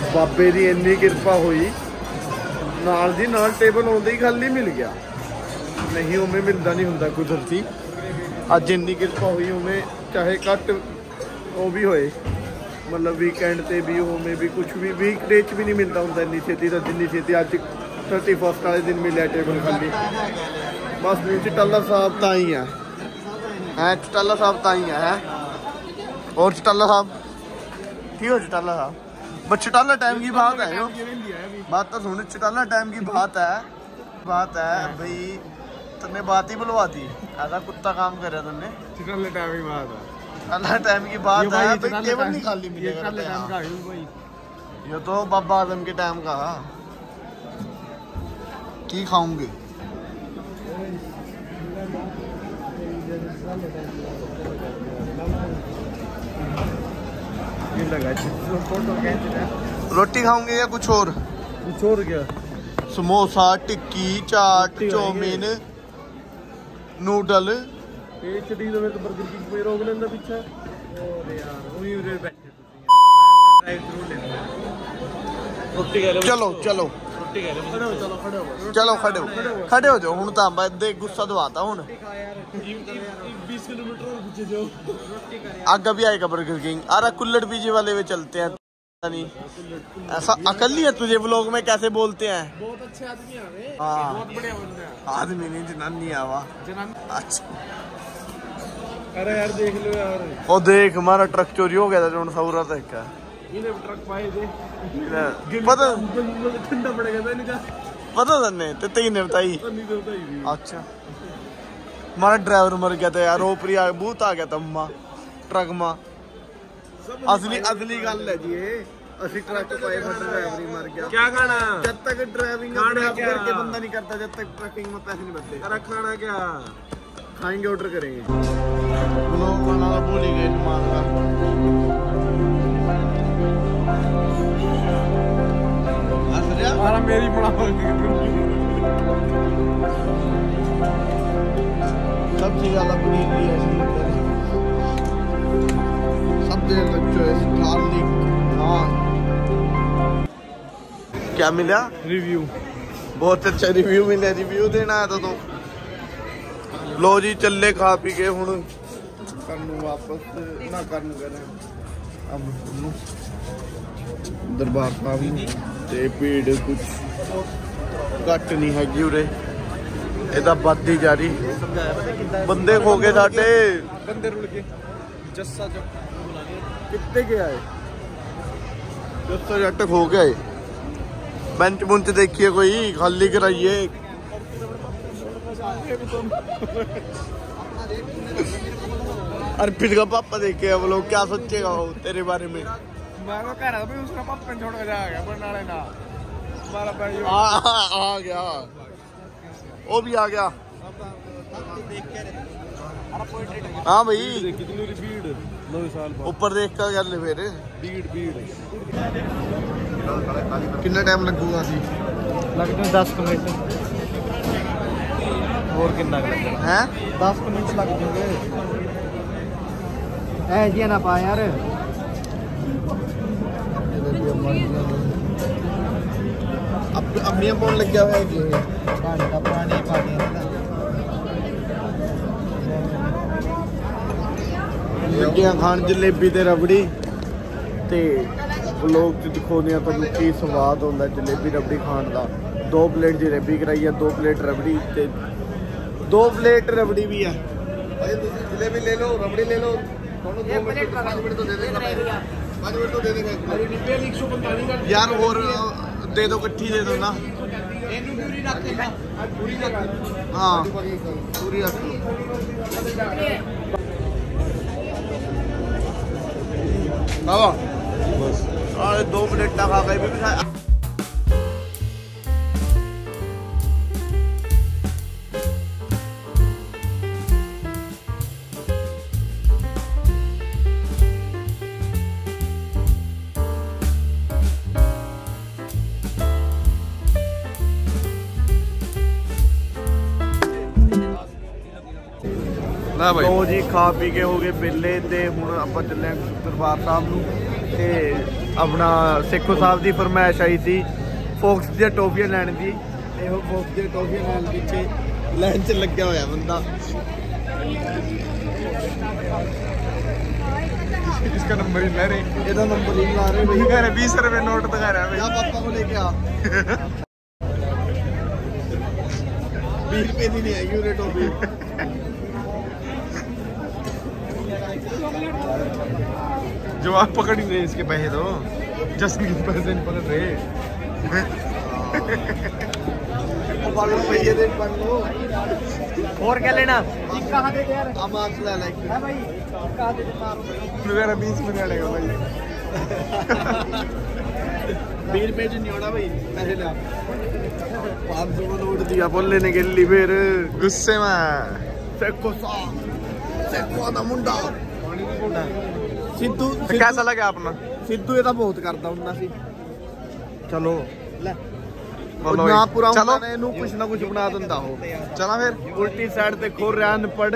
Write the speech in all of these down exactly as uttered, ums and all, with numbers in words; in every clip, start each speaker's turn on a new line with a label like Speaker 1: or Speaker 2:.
Speaker 1: बाबे दी इन्नी किरपा हुई नाल दी नाल टेबल आउंदे ही खाली मिल गया। नहीं उमें मिलता नहीं हुंदा कुदरती। अज इन्नी किरपा हुई उमें चाहे घट वो भी होए मतलब वीकेंड ते भी उमें भी कुछ भी वीक डे च भी नहीं मिलता हुंदा इन्नी छेती तो जिन्नी छेती अज थर्टी फस्ट वाले दिन मिले टेबल खाली। बस चटाला साहब तां ही है हैं चटाला साहब तां ही है। और चटाला साहब ठीक हो चटाला साहब बस चटाला टाइम की बात है बात तो सुन चटाला टाइम की बात है बात है भाई तुमने बात ही बुलवा दी ऐसा कुत्ता काम कर रहा तुमने चटाला टाइम की बात है चटाला टाइम की बात है भाई टेबल नहीं खाली मिलेगा ये तो बाबा आजम के टाइम का की खाऊंगे रोटी खाऊंगे या कुछ और कुछ और क्या समोसा टिक्की चाट चौमीन नूडल चलो चलो चलो खड़े हो खड़े हो जाओ हूं तो दे गुस्सा दवाता हूं आगे भी आएगा बर्गर किंग अरे कुल्लड़ पीजी वाले में चलते हैं नहीं ऐसा अकल ही है तुझे व्लॉग में कैसे बोलते हैं बहुत अच्छे आदमी आ रहे हाँ बहुत बढ़िया बोलते हैं आदमी नहीं जनानी आवा अच्छा अरे यार देख लो यार ओ देख हमारा ट्रक चोरी हो गया था जो सौरा था क्या इन्हें ट्रक पाए थे पता ठंडा पड़ेगा था इनका पता था नहीं ते तीन ने बताई अच्छा हमारा ड्राइवर मर गया था यार ओपरी आ भूत आ गया था अम्मा ट्रक मां असली असली गल है जी ये असली ट्रक पाए ड्राइवर मर गया क्या खाना जब तक ड्राइविंग करके बंदा नहीं करता जब तक ट्रकिंग में पैसे नहीं बनते अरे खाना क्या खाएंगे ऑर्डर करेंगे लोग खाना का भूल ही गए मान का मेरी बड़ा सबसे ज्यादा पनीर भी है क्या मिला रिव्यू बहुत अच्छा रिव्यू मिला रिव्यू देना है तो, तो लो जी चले खा पी के हुण करनू वापस ना करनू करें अब दरबार साहब ते भीड़ कुछ घट नहीं हैगी उरे एदा बद ही जारी बंदे खो गए साडे बंदे रुल के जस्सा जो कितने के आए जस्सा जट खो गए बेंच बुंच देखिए कोई खाली कराइए अर्पित का पापा देखे वो लोग क्या सोचेगा वो तेरे बारे में मैं तो कह रहा था उसका पापा छोड़ के जाएगा बरनाले ना हमारा भाई आ, आ, आ गया वो भी आ गया हाँ भाई कितनी भीड़ नौ साल ऊपर देख कर कर ले फिर भीड़ भीड़ कितना टाइम लगूगा सी लगते दस मिनट और कितना है दस मिनट लग जाएंगे ऐ जी ना पा यार अब अम्मियां कौन लग गया है कि घंटा पुरानी पानी लग्गियां खान जलेबी ते रबड़ी ते लोग दिखाने तुहानू की स्वाद होंदा जलेबी रबड़ी खान का दो प्लेट जलेबी कराई है दो प्लेट रबड़ी ते दो प्लेट रबड़ी भी है जलेबी ले लो रबड़ी ले लो दो मिनट पाँच मिनट तो दे देंगे पाँच मिनट तो दे देंगे यार और दे दो कट्ठी दे दो ना हाँ पूरी बाबा बस दो मिनट तक आ गए भी
Speaker 2: ਲੈ ਬਾਈ
Speaker 1: ਲੋ ਜੀ ਖਾ ਪੀ ਕੇ ਹੋ ਗਏ ਵਿਹਲੇ ਤੇ ਹੁਣ ਆਪਾਂ ਚੱਲੇ ਦਰਬਾਰ ਸਾਹਿਬ ਨੂੰ। ਤੇ ਆਪਣਾ ਸੇਖੋ ਸਾਹਿਬ ਦੀ ਫਰਮਾਇਸ਼ ਆਈ ਸੀ ਫੋਕਸ ਦੀਆਂ ਟੋਫੀਆਂ ਲੈਣ ਦੀ। ਇਹੋ ਫੋਕਸ ਦੀਆਂ ਟੋਫੀਆਂ ਲੈਣ ਪਿੱਛੇ ਲਾਈਨ 'ਚ ਲੱਗਿਆ ਹੋਇਆ ਬੰਦਾ।
Speaker 2: इसका नंबर ही ला रहे,
Speaker 1: ਇਹਦਾ ਨੰਬਰ ਹੀ ਲਾ ਰਹੇ ਬਈ।
Speaker 2: कह रहे बीस रुपए नोट दिखा रहा है
Speaker 1: ਜਾ ਪਾਪਾ को लेके आ। बीस रुपए ਦੀ ਨਹੀਂ ਹੈਗੀ ਉਹਦੇ ਟੋਫੀ।
Speaker 2: जवाब पकड़ ही नहीं इसके पैसे तो जस्ट के पैसे नहीं पकड़ रहे।
Speaker 1: पढ़ लो भैया दे पढ़ लो।
Speaker 3: और क्या लेना जी? कहाँ दे दे यार?
Speaker 1: अब मार्क्स ले ले
Speaker 3: है भाई, कहाँ दे दे मारो
Speaker 2: मेरा बीस में लड़ेगा भाई।
Speaker 1: बीस रुपए च नहीं होना भाई, पैसे ला। पाँच सौ का नोट दिया बोल लेने के लिए फिर
Speaker 2: गुस्से में
Speaker 1: सेको साहब सेको ਦਾ ਮੁੰਡਾ ਸਿੱਧੂ।
Speaker 2: तो कैसा लगा अपना?
Speaker 1: ਸਿੱਧੂ ਇਹ ਤਾਂ ਬਹੁਤ ਕਰਦਾ ਹੁੰਦਾ ਸੀ। ਚਲੋ ਲੈ
Speaker 2: बोलो
Speaker 1: ਨਾ
Speaker 2: भाई।
Speaker 1: ਪੂਰਾ
Speaker 2: चलो
Speaker 1: ਹੁੰਦਾ ਨੇ ਇਹਨੂੰ ਕੁਛ ਨਾ ਕੁਛ ਬਣਾ ਦਿੰਦਾ ਉਹ।
Speaker 2: चला फिर
Speaker 1: ਉਲਟੀ ਸਾਈਡ ਤੇ ਖੋਰ ਰਿਆ ਅਨਪੜ।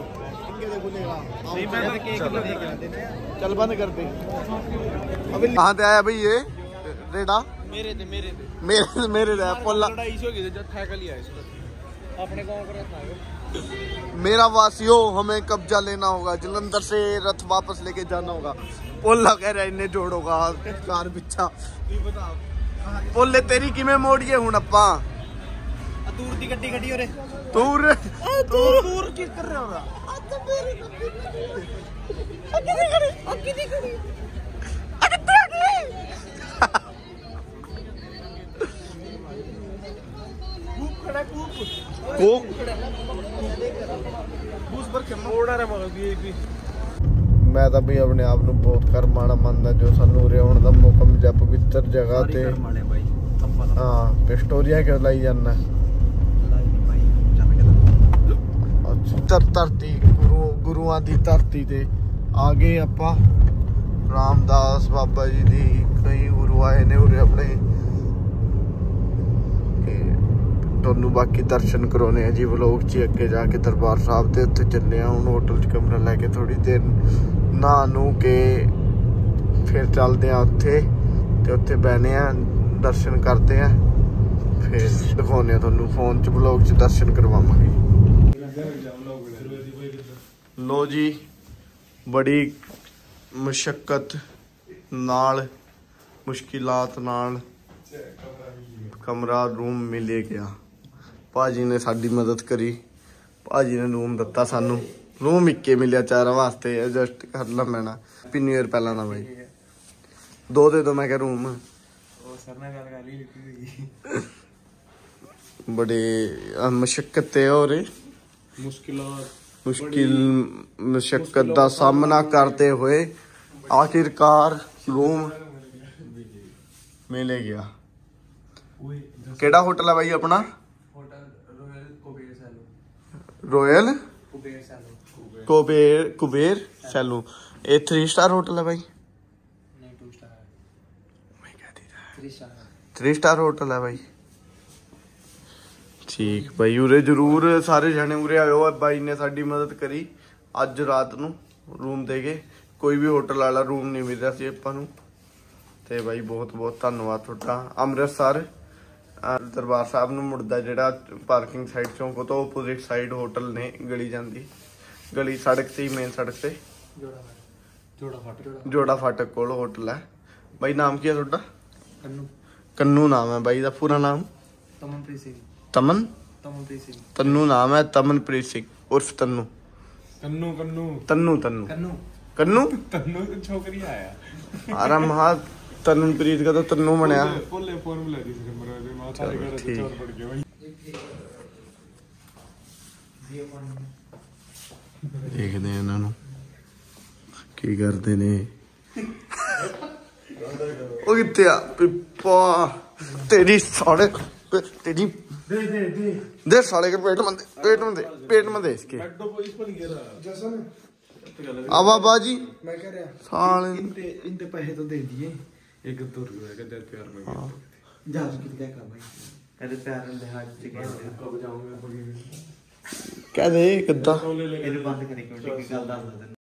Speaker 1: चल बंद कर दे। अभी कहाँ से आया भाई ये रेडा?
Speaker 3: मेरे दे मेरे दे
Speaker 1: मेरे मेरे दे पोला
Speaker 3: लड़ाई हो गई जब साइकिल ही आया अपने गांव पर रहता
Speaker 1: मेरा वासियों हमें कब्जा लेना होगा, जलंधर से रथ वापस लेके जाना होगा। पोला कह रहा है इन्हें जोड़ोगा कार पिछा। पोले तेरी किमें मोड़िए हुन अपा
Speaker 3: दूर दी गड्डी गड्डी ओरे
Speaker 1: दूर
Speaker 3: दूर दूर किस कर रहे हो?
Speaker 1: मैं तो भी अपने आप ਨੂੰ ਬਹੁਤ ਕਰਮਾਣਾ ਮੰਨਦਾ ਜੋ ਸਾਨੂੰ ਉਰੇ ਆਉਣ ਦਾ ਮੌਕਾ ਮਿਲਿਆ ਪਵਿੱਤਰ ਜਗ੍ਹਾ ਤੇ। ਹਾਂ ਪਿਸਟੋਰੀਆ ਕਿਉਂ ਲਾਈ ਜਾਂਦਾ? ਅੱਛਾ ਧਰਤੀ ਗੁਰੂ ਗੁਰੂਆਂ ਦੀ ਧਰਤੀ ਤੇ ਆ ਗਏ ਆਪਾਂ। ਰਾਮਦਾਸ ਬਾਬਾ ਜੀ ਦੀ ਕਈ ਗੁਰੂ ਆਏ ਨੇ ਉਰੇ ਆਪਣੇ। ਤੁਹਾਨੂੰ ਬਾਕੀ ਦਰਸ਼ਨ ਕਰਾਉਣੇ ਆ ਜੀ ਵਲੋਗ 'ਚ ਅੱਗੇ ਜਾ ਕੇ ਦਰਬਾਰ ਸਾਹਿਬ ਤੇ ਉੱਥੇ ਚੱਲੇ ਆ ਹੁਣ ਹੋਟਲ 'ਚ ਕਮਰਾ ਲੈ ਕੇ ਥੋੜੀ ਦੇਰ ਨਹਾ ਨੂੰ ਕੇ ਫਿਰ ਚੱਲਦੇ ਆ ਉੱਥੇ ਤੇ ਉੱਥੇ ਬਹਿਨੇ ਆ ਦਰਸ਼ਨ ਕਰਦੇ ਆ ਫਿਰ ਦਿਖਾਉਂਦੇ ਆ ਤੁਹਾਨੂੰ ਫੋਨ 'ਚ ਵਲੋਗ 'ਚ ਦਰਸ਼ਨ ਕਰਵਾਵਾਂਗੇ। ਲੋ ਜੀ ਬੜੀ ਮੁਸ਼ੱਕਤ ਨਾਲ ਮੁਸ਼ਕਿਲਾਤ ਨਾਲ ਕਮਰਾ ਰੂਮ ਮਿਲ ਗਿਆ। ਭਾਜੀ ਨੇ ਸਾਡੀ ਮਦਦ ਕਰੀ। ਭਾਜੀ ਨੇ ਰੂਮ ਦਿੱਤਾ ਸਾਨੂੰ। ਰੂਮ ਇੱਕੇ ਮਿਲਿਆ ਚਾਰਾਂ ਵਾਸਤੇ ਐਡਜਸਟ ਕਰਨਾ ਪੈਣਾ। ਹੈਪੀ ਨਿਊ ਈਅਰ ਪਹਿਲਾਂ ਨਾ ਬਾਈ ਦੋ ਦੇ ਦੋ ਮੈਂ ਕਿਹਾ ਰੂਮ।
Speaker 3: ਉਹ ਸਰ ਨਾਲ ਗੱਲ ਕਰ ਲਈ
Speaker 1: ਬੜੇ ਮੁਸ਼ੱਕਤ ਤੇ ਹੋ ਰਹੇ
Speaker 3: ਮੁਸ਼ਕਿਲਾਤ
Speaker 1: ਮੁਸ਼ਕਿਲ ਮੁਸ਼ੱਕਤ ਦਾ ਸਾਹਮਣਾ ਕਰਦੇ ਹੋਏ ਆਖਿਰਕਾਰ ਰੂਮ ਮਿਲ ਗਿਆ। ਕਿਹੜਾ ਹੋਟਲ ਹੈ ਬਾਈ ਆਪਣਾ? ਰੋਇਲ
Speaker 3: ਕੁਬੇਰ ਸੈਲੂ
Speaker 1: ਕੁਬੇਰ ਕੁਬੇਰ ਸੈਲੂ। ਇਹ थ्री स्टार होटल है भाई?
Speaker 3: नहीं टू स्टार है।
Speaker 1: मैं क्या दे रहा है?
Speaker 3: थ्री स्टार है।
Speaker 1: थ्री स्टार होटल है भाई। ठीक भाई ਉਰੇ ਜ਼ਰੂਰ ਸਾਰੇ ਜਣੇ ਉਰੇ ਆਇਓ। ਬਾਈ ਨੇ ਸਾਡੀ ਮਦਦ ਕਰੀ ਅੱਜ ਰਾਤ ਨੂੰ ਰੂਮ ਦੇ ਕੇ। ਕੋਈ ਵੀ ਹੋਟਲ ਵਾਲਾ ਰੂਮ ਨਹੀਂ ਮਿਲ ਰਿਹਾ ਸੀ ਆਪਾਂ ਨੂੰ ਤੇ ਬਾਈ ਬਹੁਤ ਬਹੁਤ ਧੰਨਵਾਦ ਤੁਹਾਡਾ। ਅੰਮ੍ਰਿਤਸਰ ਦਰਬਾਰ ਸਾਹਿਬ ਨੂੰ ਮੁੜਦਾ ਜਿਹੜਾ ਪਾਰਕਿੰਗ ਸਾਈਡ ਚੌਂਕ ਤੋਂ ਆਪੋਜ਼ਿਟ ਸਾਈਡ ਹੋਟਲ ਨੇ ਗਲੀ ਜਾਂਦੀ ਗਲੀ ਸੜਕ ਤੇ ਮੇਨ ਸੜਕ ਤੇ
Speaker 3: ਜੋੜਾ ਫਾਟਕ
Speaker 1: ਜੋੜਾ ਫਾਟਕ ਕੋਲ ਹੋਟਲ ਹੈ। ਬਾਈ ਨਾਮ ਕੀ ਹੈ ਤੁਹਾਡਾ?
Speaker 3: ਕੰਨੂ
Speaker 1: ਕੰਨੂ ਨਾਮ ਹੈ ਬਾਈ ਦਾ ਪੂਰਾ ਨਾਮ?
Speaker 3: ਤਮਨਪ੍ਰੀਤ ਸਿੰਘ।
Speaker 1: ਤਮਨ
Speaker 3: ਤਮਨਪ੍ਰੀਤ ਸਿੰਘ
Speaker 1: ਤੰਨੂ ਨਾਮ ਹੈ ਤਮਨਪ੍ਰੀਤ ਸਿੰਘ ਉਰਫ ਤੰਨੂ।
Speaker 2: कन्नू कन्नू
Speaker 1: तन्नू तन्नू
Speaker 3: ਕੰਨੂ
Speaker 1: कन्नू
Speaker 2: तन्नू तो छोकरी आया
Speaker 1: आराम महा तन्नूप्रीत का तो तन्नू बनया।
Speaker 2: बोले फोन मिला दी नंबर है माथा
Speaker 1: चलो,
Speaker 2: लगा
Speaker 1: ठीक।
Speaker 2: चोर पड़ गया भाई।
Speaker 1: देखते हैं इन्हों की करते ने। ओ कित्ते आ पिप्पा तेरी साले तेरी
Speaker 2: दे दे दे
Speaker 1: दे साले के पेट में दे पेट में दे पेट में दे इसके।
Speaker 2: बैठो पुलिस पर गिरा जैसा ना
Speaker 1: आवा बाजी
Speaker 3: ਮੈਂ ਕह ਰਿਹਾ
Speaker 1: साले
Speaker 3: इनते इनते पैसे तो दे दिए।
Speaker 2: एक दो रुपए का दे प्यार में
Speaker 1: हाँ।
Speaker 3: जहाज कित क्या कर भाई कहते प्यार लिहाज से कह
Speaker 2: कब जाऊंगा
Speaker 1: ਕਹਿ ਦੇ ਕਿੱਦਾਂ
Speaker 3: ਇਹਨੂੰ ਬੰਦ ਕਰੀ ਕਿਉਂਕਿ ਗੱਲ ਦੱਸਦਾ ਤੈਨੂੰ